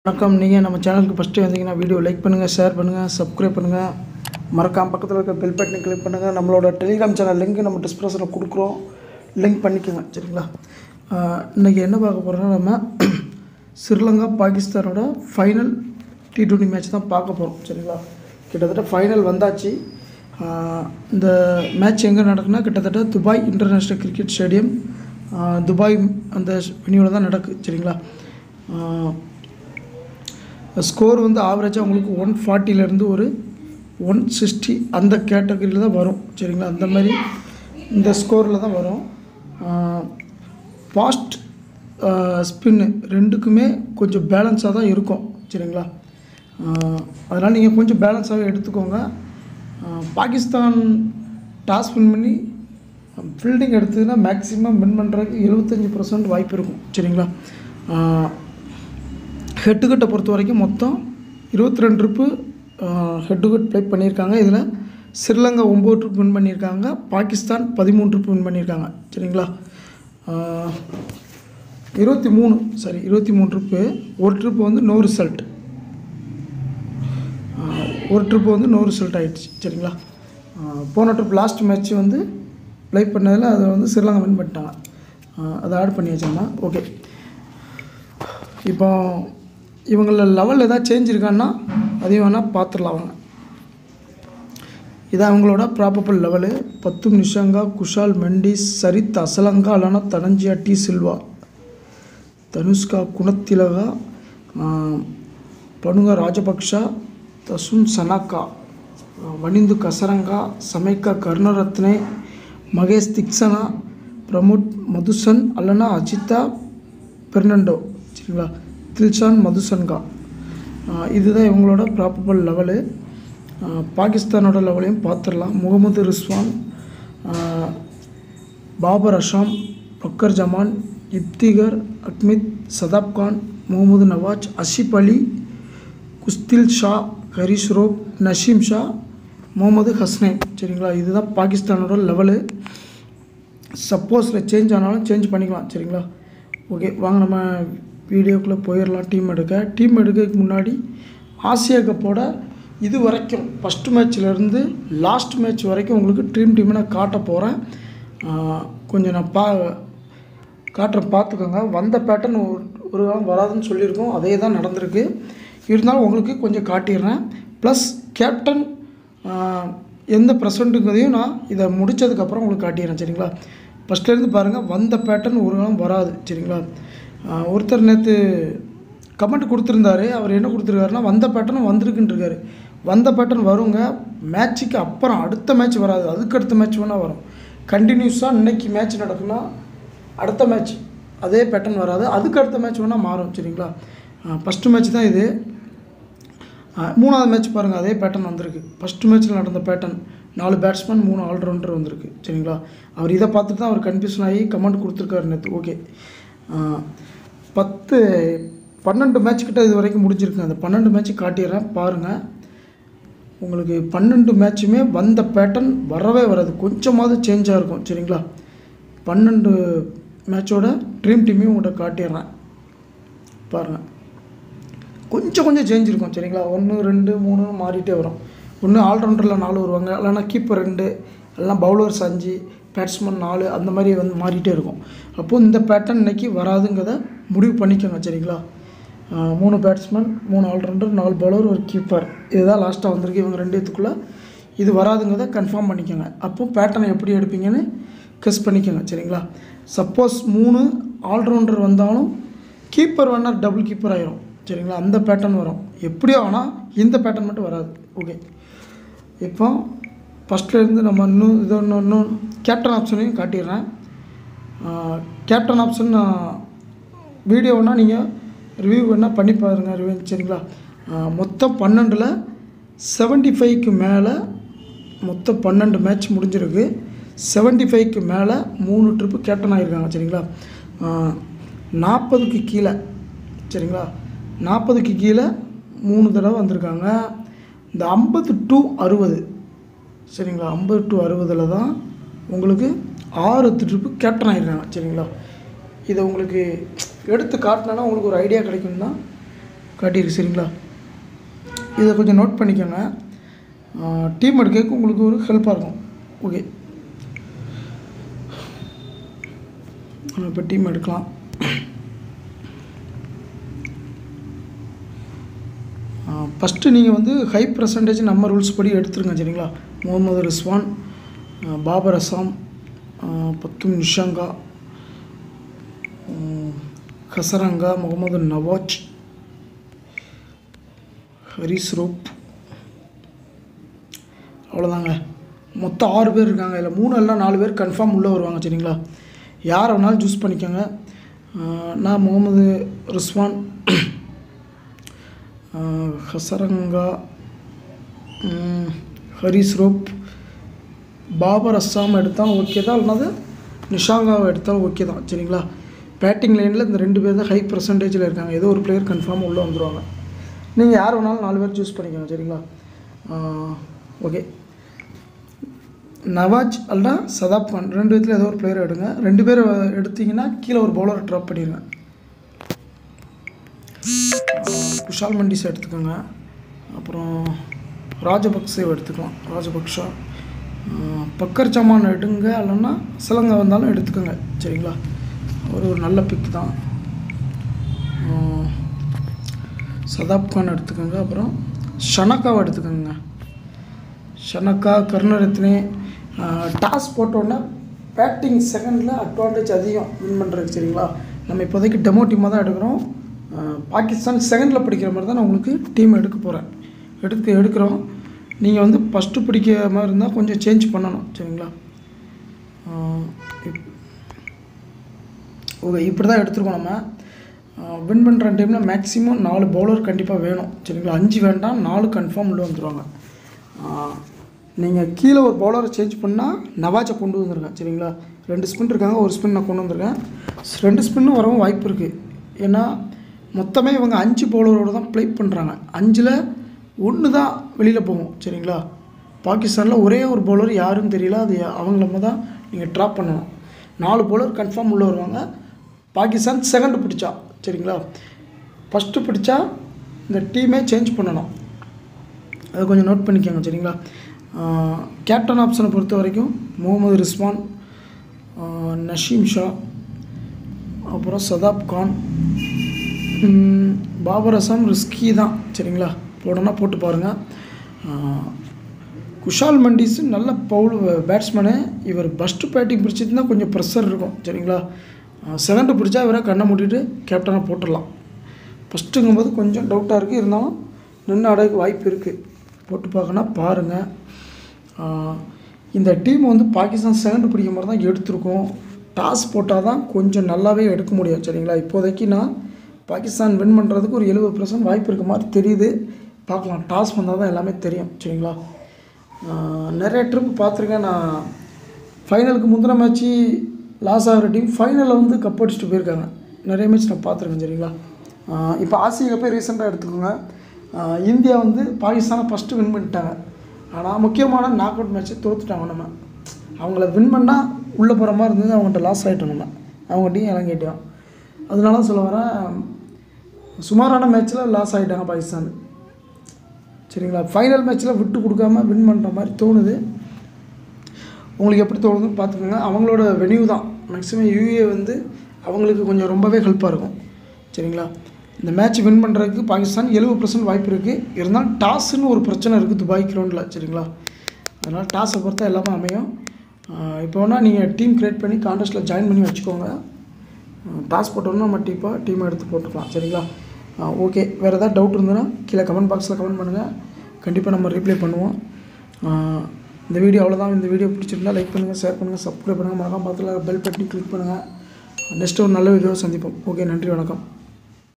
வணக்கம். நீங்கள் நம்ம சேனலுக்கு ஃபஸ்ட்டு வந்தீங்கன்னா வீடியோ லைக் பண்ணுங்கள், ஷேர் பண்ணுங்கள், சப்ஸ்கிரைப் பண்ணுங்கள். மறக்காம பக்கத்தில் இருக்க பெல் பட்டனை கிளிக் பண்ணுங்கள். நம்மளோட டெலிகிராம் சேனல் லிங்க் நம்ம டிஸ்கிரிப்ஷனில் கொடுக்குறோம், லிங்க் பண்ணிக்கோங்க. சரிங்களா? இன்றைக்கி என்ன பார்க்க போகிறோன்னா, நம்ம ஸ்ரீலங்கா பாகிஸ்தானோட ஃபைனல் T20 மேட்ச் தான் பார்க்க போகிறோம். சரிங்களா? கிட்டத்தட்ட ஃபைனல் வந்தாச்சு. இந்த மேட்ச் எங்கே நடக்குன்னா, கிட்டத்தட்ட Dubai international cricket stadium, Dubai அந்த வென்யூவில் தான் நடக்குது. சரிங்களா? ஸ்கோர் வந்து ஆவரேஜாக உங்களுக்கு 140லேருந்து ஒரு 160 அந்த கேட்டகரியில் தான் வரும். சரிங்களா? அந்த மாதிரி இந்த ஸ்கோரில் தான் வரும். ஃபாஸ்ட் ஸ்பின்னு ரெண்டுக்குமே கொஞ்சம் பேலன்ஸாக தான் இருக்கும். சரிங்களா? அதனால் நீங்கள் கொஞ்சம் பேலன்ஸாகவே எடுத்துக்கோங்க. பாகிஸ்தான் டாஸ் வின் பண்ணி ஃபீல்டிங் எடுத்ததுன்னா மேக்ஸிமம் வின் பண்ணுறதுக்கு 75% வாய்ப்பு இருக்கும். சரிங்களா? ஹெட்டுகட்டை பொறுத்த வரைக்கும் மொத்தம் 22 ட்ரிப்பு ஹெட்டுகட் ப்ளே பண்ணியிருக்காங்க. இதில் ஸ்ரீலங்கா 9 ட்ரிப் வின் பண்ணியிருக்காங்க, பாகிஸ்தான் 13 ட்ரிப் வின் பண்ணியிருக்காங்க. சரிங்களா? 23 ட்ரிப்பு. ஒரு ட்ரிப்பு வந்து நோ ரிசல்ட், ஆகிடுச்சு. சரிங்களா? போன ட்ரிப் லாஸ்ட் மேட்ச் வந்து ப்ளே பண்ணதில் அதை வந்து ஸ்ரீலங்கா வின் பண்ணிட்டாங்க. அதை ஆட் பண்ணி வச்சோம்னா ஓகே. இப்போ இவங்கள லெவல் எதாவது சேஞ்ச் இருக்கான்னா அதையும் வேணால் பார்த்துடலாம். அவங்க இதான் அவங்களோட ப்ராபபிள் லெவலு. 10 நிஷாங்கா, குஷால் மெண்டிஸ், சரித் அசலங்கா, இல்லைனா தனஞ்சியா டி சில்வா, தனுஷ்கா குணத்திலகா, பனுகா ராஜபக்ஷா, தசுன் சனாக்கா, வனிந்து கசரங்கா, சமைக்கா கருணரத்னே, மகேஷ் திக்சனா, பிரமோத் மதுசன், அல்லனா அஜிதா பெர்னாண்டோ. சரிங்களா? தில்ஷான் மதுசன்கா. இதுதான் இவங்களோட ப்ராபபிள் லெவலு. பாகிஸ்தானோட லெவலையும் பார்த்துடலாம். முகமது ரிஸ்வான், பாபர் அஷாம், பக்கர் ஜமான், இப்திகர் அக்மித், சதாப் கான், முகமது நவாஸ், அஷிப் அலி, குஸ்தில் ஷா, ஹரிஷ் ரோப், நஷீம் ஷா, முகமது ஹஸ்னைன். சரிங்களா? இதுதான் பாகிஸ்தானோட லெவலு. சப்போஸில் சேஞ்ச் ஆனாலும் சேஞ்ச் பண்ணிக்கலாம். சரிங்களா? ஓகே, வாங்க நம்ம வீடியோக்குள்ளே போயிடலாம். டீம் எடுக்கிறதுக்கு முன்னாடி ஆசியா கப்போட இது வரைக்கும் ஃபஸ்ட்டு மேட்ச்லேருந்து லாஸ்ட் மேட்ச் வரைக்கும் உங்களுக்கு டீமை நான் காட்ட போகிறேன். கொஞ்சம் நான் காட்டுறேன், பார்த்துக்கோங்க. வந்த பேட்டர்ன் ஒரு காலம் வராதுன்னு சொல்லியிருக்கோம், அதே தான் நடந்திருக்கு. இருந்தாலும் உங்களுக்கு கொஞ்சம் காட்டிடுறேன். ப்ளஸ் கேப்டன் எந்த ப்ரெசண்ட்டுங்கிறதையும் நான் இதை முடித்ததுக்கப்புறம் உங்களுக்கு காட்டிடுறேன். சரிங்களா? ஃபஸ்ட்லேருந்து பாருங்கள், வந்த பேட்டர்ன் ஒரு காலம் வராது. சரிங்களா? ஒருத்தர் நேற்று கமெண்ட் கொடுத்துருந்தாரு. அவர் என்ன கொடுத்துருக்காருன்னா, வந்த பேட்டர்ன் வந்திருக்குன்ட்ருக்காரு. வந்த பேட்டர்ன் வருங்க, மேட்ச்சுக்கு அப்புறம் அடுத்த மேட்ச் வராது, அதுக்கு அடுத்த மேட்ச் வேணால் வரும். கண்டினியூஸாக இன்றைக்கி மேட்ச் நடக்குன்னா அடுத்த மேட்ச் அதே பேட்டர்ன் வராது, அதுக்கு அடுத்த மேட்ச் வேணால் மாறும். சரிங்களா? ஃபஸ்ட்டு மேட்ச் தான் இது. 3வது மேட்ச் பாருங்கள், அதே பேட்டர்ன் வந்திருக்கு. ஃபஸ்ட்டு மேட்ச்சில் நடந்த பேட்டர்ன் 4 பேட்ஸ்மேன் 3 ஆல்ரவுண்டர் வந்திருக்கு. சரிங்களா? அவர் இதை பார்த்துட்டு தான் அவர் கன்ஃபியூஷன் ஆகி கமெண்ட் கொடுத்துருக்காரு நேற்று. ஓகே, 12 மேட்ச் கிட்ட இது வரைக்கும் முடிஞ்சிருக்கு. அந்த 12 மேட்ச் காட்டிடுறேன், பாருங்கள். உங்களுக்கு 12 மேட்சுமே வந்த பேட்டர்ன் வரவே வராது, கொஞ்சமாவது சேஞ்சாக இருக்கும். சரிங்களா? 12 மேட்சோட டீமையும் உங்கள்கிட்ட காட்டிடுறேன், பாருங்கள். கொஞ்சம் சேஞ்ச் இருக்கும். சரிங்களா? 1 2 3 மாறிட்டே வரும். ஒன்று ஆல்ரவுண்டரில் 4 வருவாங்க, இல்லைனா கீப்பர் 2, இல்லைனா பவுலர்ஸ் 5, பேட்ஸ்மேன் 4, அந்த மாதிரி வந்து மாறிட்டே இருக்கும். அப்போது இந்த பேட்டர்ன் இன்றைக்கி வராதுங்கிறத முடிவு பண்ணிக்கோங்க. சரிங்களா? 3 பேட்ஸ்மேன் 3 ஆல்ரவுண்டர் 4 பவுலர் 1 கீப்பர், இதுதான் லாஸ்ட்டாக வந்திருக்கு. இவங்க 2 இது வராதுங்கிறத கன்ஃபார்ம் பண்ணிக்கோங்க. அப்போது பேட்டர்னை எப்படி எடுப்பீங்கன்னு கெஸ் பண்ணிக்கோங்க. சரிங்களா? சப்போஸ் 3 ஆல்ரவுண்டர் வந்தாலும் கீப்பர் வேணால் டபுள் கீப்பர் ஆயிரும். சரிங்களா? அந்த பேட்டர்ன் வரும். எப்படியோ ஆனால் இந்த பேட்டர்ன் மட்டும் வராது. ஓகே, இப்போ ஃபஸ்ட்லேருந்து நம்ம இன்னும் கேப்டன் ஆப்ஷனையும் காட்டிடுறேன். கேப்டன் ஆப்ஷன் வீடியோனா நீங்கள் ரிவ்யூ வேணால் பண்ணி பாருங்கள், ரிவ்யூ. சரிங்களா? மொத்தம் 12ல் 75க்கு மேலே மொத்தம் 12 மேட்ச் முடிஞ்சிருக்கு. 75க்கு மேலே 3 ட்ரிப்பு கேப்டன் ஆகியிருக்காங்க. சரிங்களா? 40க்கு கீழே, சரிங்களா, 40க்கு கீழே 3 தடவை வந்திருக்காங்க. இந்த 50 to 60, சரிங்களா, 50 to 60 தான் உங்களுக்கு 6 ட்ரிப்பு கேப்டன் ஆகிருக்காங்க. சரிங்களா? இதை உங்களுக்கு எடுத்து காட்டினா உங்களுக்கு ஒரு ஐடியா கிடைக்கும் தான் காட்டியிருக்கு சரிங்களா. இதை கொஞ்சம் நோட் பண்ணிக்கோங்க. டீம் எடுக்க உங்களுக்கு ஒரு ஹெல்ப்பாக இருக்கும். ஓகே, இப்போ டீம் எடுக்கலாம். ஃபஸ்ட்டு நீங்கள் வந்து ஹை பர்சன்டேஜ் நம்ம ரூல்ஸ் படி எடுத்துருங்க சரிங்களா. முகமது ரிஸ்வான், பாபர் அசாம், பத்தும் நிஷாங்கா, ஹசரங்கா, முகமது நவாஜ், ஹரிஸ் ரோப், அவ்வளோதாங்க. மொத்தம் 6 பேர் இருக்காங்க. இதில் 3 இல்லை 4 பேர் கன்ஃபார்ம் உள்ளே வருவாங்க சரிங்களா. யாரை வேணாலும் சூஸ் பண்ணிக்கோங்க. நான் முகமது ரிஸ்வான், ஹசரங்கா, ஹரிஸ் ரோப், பாபர் அஸ்ஸாம் எடுத்தாலும் ஓகே தான், இல்லைனா நிஷாங்காவை எடுத்தாலும் ஓகே தான் சரிங்களா. பேட்டிங் லைனில் இந்த 2 பேர் தான் ஹை பர்சன்டேஜில் இருக்காங்க. ஏதோ ஒரு பிளேயர் கன்ஃபார்மாக உள்ளே வந்துடுவாங்க. நீங்கள் யார் வேணாலும் 4 பேர் சூஸ் பண்ணிக்கோங்க சரிங்களா. ஓகே, நவாஜ் அல்லா சதாப் கான் 2 பேர்த்தில் ஏதோ ஒரு பிளேயர் எடுங்க. 2 பேர் எடுத்திங்கன்னா கீழே ஒரு பவுலரை ட்ராப் பண்ணிடுங்க. குஷால் மண்டிஸ் எடுத்துக்கோங்க. அப்புறம் ராஜபக்சேவை எடுத்துக்கலாம். ராஜபக்ஷா, பக்கர் சமான் எடுங்க, இல்லைன்னா சிலங்க வந்தாலும் எடுத்துக்கோங்க சரிங்களா. ஒரு நல்ல பிக் தான். சதாப் கான் எடுத்துக்கோங்க. அப்புறம் ஷனக்காவை எடுத்துக்கோங்க. ஷனக்கா, கருணரத்னே. டாஸ் போட்டோன்னே பேட்டிங் செகண்டில் அட்வான்டேஜ் அதிகம் வின் பண்ணுறதுக்கு சரிங்களா. நம்ம இப்போதைக்கு டெமோ டீமாக தான் எடுக்கிறோம். பாகிஸ்தான் செகண்டில் பிடிக்கிற மாதிரி தான் நான் உங்களுக்கு டீம் எடுக்க போகிறேன். எடுக்கிறோம். நீங்கள் வந்து ஃபஸ்ட்டு பிடிக்கிற மாதிரி இருந்தால் கொஞ்சம் சேஞ்ச் பண்ணணும் சரிங்களா. ஓகே, இப்படி தான் எடுத்துருக்கோம். நம்ம வின் பண்ணுற டைமில் மேக்ஸிமம் 4 பவுலர் கண்டிப்பாக வேணும் சரிங்களா. 5 வேண்டாம், 4 கன்ஃபார்ம் உள்ளே வந்துடுவாங்க. நீங்கள் கீழே ஒரு பவுலரை சேஞ்ச் பண்ணால் நவாஜை கொண்டு வந்துருக்கேன் சரிங்களா. 2 ஸ்பின் இருக்காங்க, ஒரு ஸ்பின் நான் கொண்டு வந்திருக்கேன். 2 ஸ்பின்னும் வரவும் வாய்ப்பு இருக்குது. ஏன்னா மொத்தமே இவங்க 5 பவுலரோடு தான் ப்ளே பண்ணுறாங்க. 5ல் 1 தான் வெளியில் போகும் சரிங்களா. பாகிஸ்தானில் ஒரே ஒரு பவுலர் யாருன்னு தெரியல, அது அவங்கள தான் நீங்கள் ட்ராப் பண்ணணும். 4 பவுலர் கன்ஃபார்ம் உள்ளே வருவாங்க. பாகிஸ்தான் செகண்டு பிடிச்சா சரிங்களா. ஃபஸ்ட்டு பிடிச்சா இந்த டீமே சேஞ்ச் பண்ணணும். அதை கொஞ்சம் நோட் பண்ணிக்கோங்க சரிங்களா. கேப்டன் ஆப்ஷனை பொறுத்த வரைக்கும் முகமது ரிஸ்வான், நஷீம் ஷா, அப்புறம் சதாப் கான், பாபர் அசாம் ரிஸ்கி தான் சரிங்களா. போடனா போட்டு பாருங்கள். குஷால் மண்டிஸ் நல்ல பேட்ஸ்மேனு. இவர் ஃபஸ்ட்டு பேட்டிங் பிடிச்சிருந்தா கொஞ்சம் ப்ரெஷர் இருக்கும் சரிங்களா. செகண்டு பிடிச்சா இவரை கண்ணை மூட்டிட்டு கேப்டனாக போட்டுடலாம். ஃபஸ்ட்டுங்கும்போது கொஞ்சம் டவுட்டாக இருக்குது, இருந்தாலும் நின்று அடைக்கு வாய்ப்பு இருக்குது. போட்டு பார்க்கணும் பாருங்கள். இந்த டீம் வந்து பாகிஸ்தான் செகண்டு பிடிக்கிற மாதிரி தான் எடுத்திருக்கோம். டாஸ் போட்டால் தான் கொஞ்சம் நல்லாவே எடுக்க முடியும் சரிங்களா. இப்போதைக்கு நான் பாகிஸ்தான் வின் பண்ணுறதுக்கு ஒரு 70% வாய்ப்பு இருக்க மாதிரி தெரியுது. பார்க்கலாம், டாஸ் வந்தால் தான் எல்லாமே தெரியும் சரிங்களா. நிறைய ட்ரிப் பார்த்துருக்கேன். நான் ஃபைனலுக்கு முந்தின மேட்ச்சு லாஸ் ஆகிற டீம் ஃபைனலில் வந்து கப் அடிச்சுட்டு போயிருக்காங்க. நிறைய மேட்ச் நான் பார்த்துருக்கேன் சரிங்களா. இப்போ ஆசிய கப்பே ரீசெண்டாக எடுத்துக்கோங்க. இந்தியா வந்து பாகிஸ்தானை ஃபஸ்ட்டு வின் பண்ணிட்டாங்க. ஆனால் முக்கியமான நாக் அவுட் மேட்ச்சை தோற்றுட்டாங்க. நம்ம அவங்கள வின் பண்ணால் உள்ளே போகிற மாதிரி இருந்தது, அவங்கள்ட்ட லாஸ் ஆகிட்டோம். நம்ம அவங்ககிட்டையும் இறங்கிட்டோம். அதனால தான் சொல்ல வரேன், சுமாரான மேட்ச்சில் லாஸ் ஆகிட்டாங்க பாகிஸ்தான் சரிங்களா. ஃபைனல் மேட்ச்சில் விட்டு கொடுக்காம வின் பண்ணுற மாதிரி தோணுது. உங்களுக்கு எப்படி தோணுதுன்னு பார்த்துக்கோங்க. அவங்களோட வென்யூ தான் மேக்ஸிமம் யூஏ வந்து அவங்களுக்கு கொஞ்சம் ரொம்பவே ஹெல்ப்பாக இருக்கும் சரிங்களா. இந்த மேட்ச் வின் பண்ணுறதுக்கு பாகிஸ்தான் 70% வாய்ப்பு இருக்குது. இருந்தாலும் டாஸ்ன்னு ஒரு பிரச்சனை இருக்குது துபாய் கிரவுண்டில் சரிங்களா. அதனால் டாஸை பொறுத்தா எல்லாமே அமையும். இப்போ வேணால் நீங்கள் டீம் க்ரியேட் பண்ணி கான்டெஸ்ட்டில் ஜாயின் பண்ணி வச்சுக்கோங்க. டாஸ் போட்டோன்னா நம்ம டீமை எடுத்து போட்டுக்கலாம் சரிங்களா. ஓகே, வேறு ஏதாவது டவுட் இருந்ததுன்னா கீழே கமெண்ட் பாக்ஸில் கமெண்ட் பண்ணுங்கள். கண்டிப்பாக நம்ம ரிப்ளை பண்ணுவோம். இந்த வீடியோ அவ்வளோதான். இந்த வீடியோ பிடிச்சிருந்தா லைக் பண்ணுங்கள், ஷேர் பண்ணுங்கள், சப்ஸ்கிரைப் பண்ணுங்கள். மறக்காம பக்கத்தில் பெல் பட்டனை கிளிக் பண்ணுங்கள். நெக்ஸ்ட்டு ஒரு நல்ல வீடியோவை சந்திப்போம். ஓகே, நன்றி, வணக்கம்.